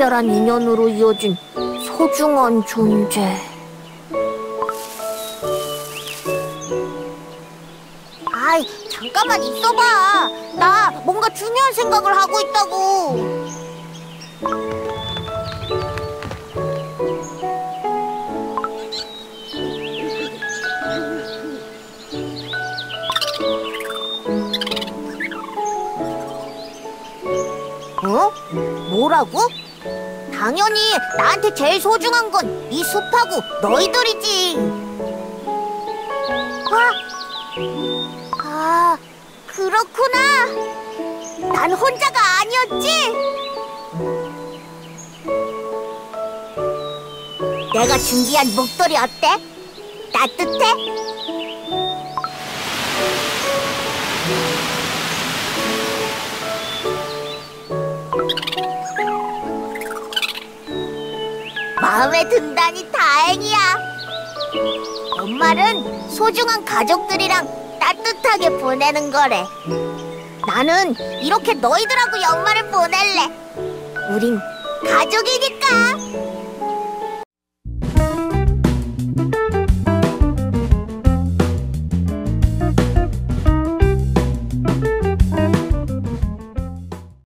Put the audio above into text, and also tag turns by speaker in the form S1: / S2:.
S1: 특별한 인연으로 이어진 소중한 존재. 아이, 잠깐만 있어봐. 나 뭔가 중요한 생각을 하고 있다고. 어? 뭐라고? 당연히 나한테 제일 소중한 건 이 숲하고 너희들이지. 그렇구나. 난 혼자가 아니었지? 내가 준비한 목도리 어때? 따뜻해? 마음에 든다니 다행이야. 연말은 소중한 가족들이랑 따뜻하게 보내는 거래. 나는 이렇게 너희들하고 연말을 보낼래. 우린 가족이니까.